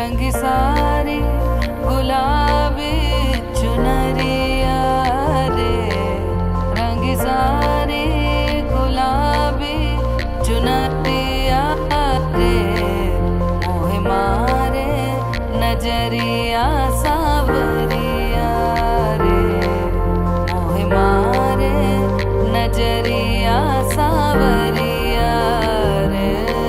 रंग सारी गुलाबी चुनरिया रे, रंग सारी गुलाबी चुनरिया रे, मोहे मारे नजरिया सावरिया रे, मोहे मारे नजरिया सावरिया रे।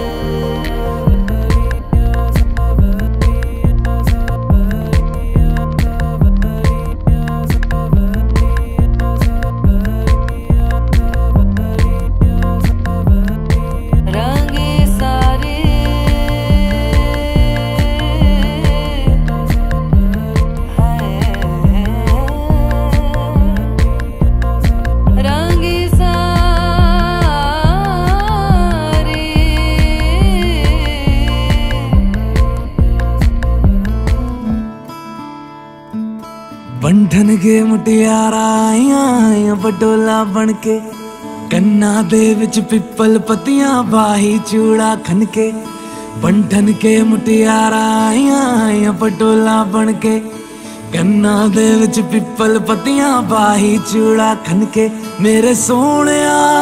बंधन के मुटियारा आइया बटोला बनके, कन्ना दे विच पिपल पतियां बाही चूड़ा खनके। बंधन के मुटियारा आइया बटोला बनके, कन्ना दे विच पिपल पतियां बाही चूड़ा खनके। मेरे सोने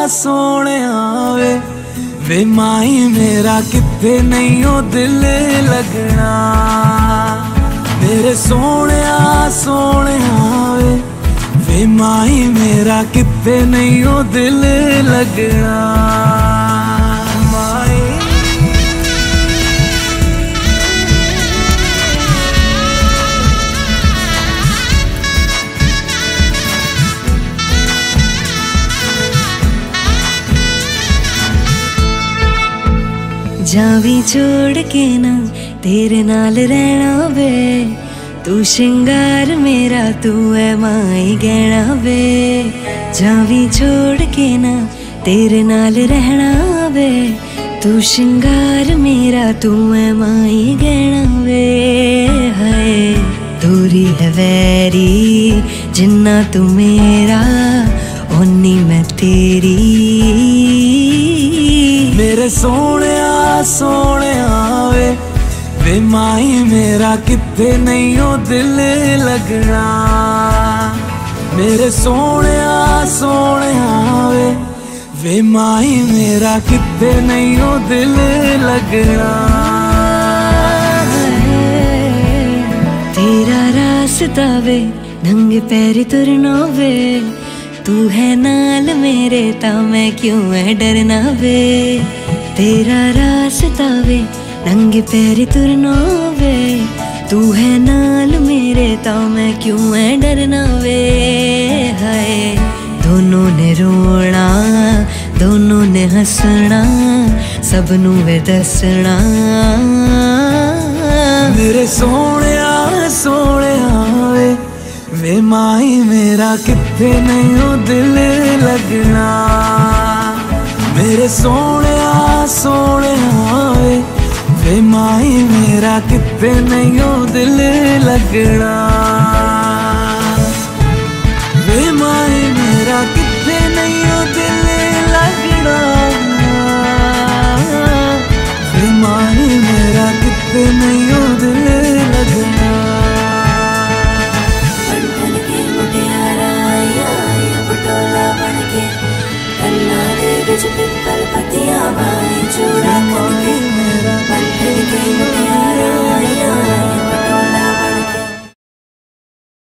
वे माई मेरा किथे नहीं हो दिल लगना। मेरे सोने वे माई मेरा किथे नहीं हो दिल लगना। माई जावी छोड़ के ना तेरे नाल रहना वे, तू श्रृंगार मेरा तू है माई गहना वे। जावी छोड़ के ना तेरे नाल रहना वे, तू श्रृंगार मेरा तू है माई गहना वे। हाय दूरी है वैरी जिन्ना तू मेरा ओनी मैं तेरी। मेरे सोने वे माई मेरा किथे नहीं हो दिल लगना। मेरे सोने वे माई मेरा किथे नहीं हो दिल लगना। तेरा रास्ता वे नंगे पैर तुरना वे, तू है नाल मेरे ता मैं क्यों है डरना वे। तेरा रास्ता वे नंगे पैर तुरना वे, तू है नाल मेरे ता मैं क्यों है डरना वे। हाय दोनों ने रोना दोनों ने हंसना, सबनू वे दसना। मेरे सोने वे माई मेरा किथे नहीं हो दिल लगना। मेरे सोने वे माई मेरा किथे नहीं हो दिल लगना। वे माई मेरा किथे नहीं हो दिल लगना। वे माई मेरा किथे नहीं हो दिल लगना। बंधन के मुटियारा आइया बटोला बनके, कन्ना दे विच पिपल पतियां बाही चूड़ा